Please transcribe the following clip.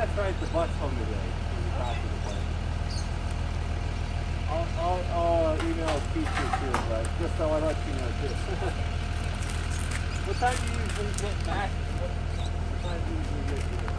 to ride the bus home today when we talk to the plane. I'll email teacher too, but just so I let you know too. What time do you usually get back? What time do you usually get here?